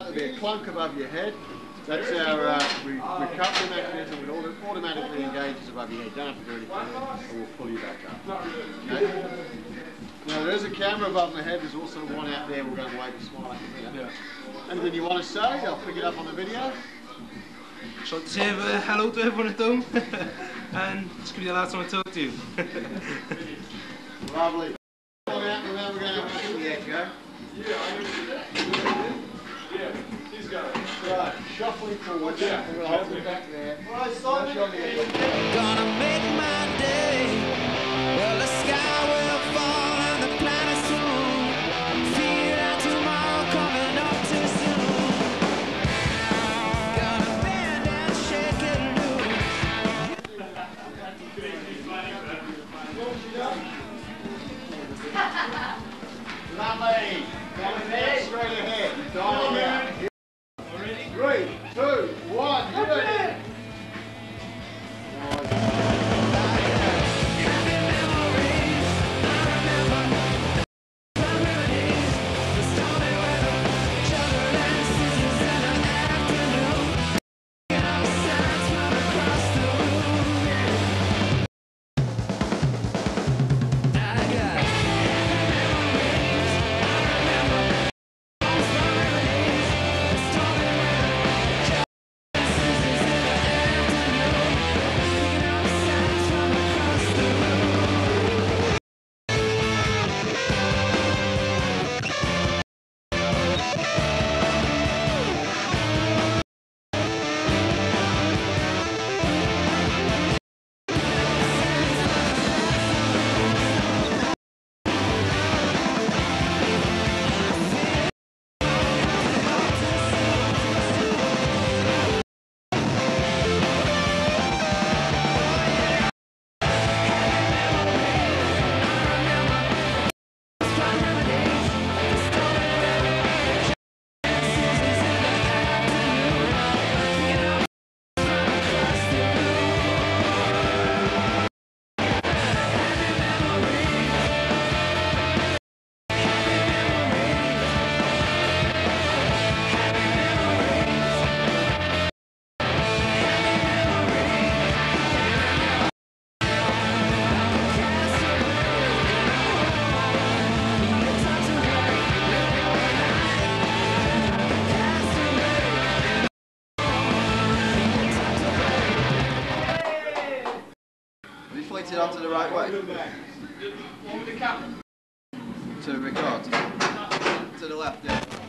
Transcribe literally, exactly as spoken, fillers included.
There'll be a clunk above your head. That's our uh, re recovery mechanism. It auto automatically engages above your head. You don't have to do anything, and we'll pull you back up. Okay? Now there is a camera above my head. There's also one out there. We're going to wave a smile at the video. Yeah. Anything you want to say? I'll pick it up on the video. Ik zal het eens even hello to everyone at home. And it's going to be the last time I talk to you. Lovely. Come on out and then we're going to have the echo. Yeah, he's got it. Right, shuffling forward. Yeah, we're going to hold it back there. Right, Simon. Gonna make my day. Well, the sky will fall and the planets soon. Feel like tomorrow coming up too soon. Gonna bend and shake it loose. Lovely. Coming there, straight ahead. Dial out. Three, two, one, you do it. It onto the right way. One with the camera. To record. To the left, yeah.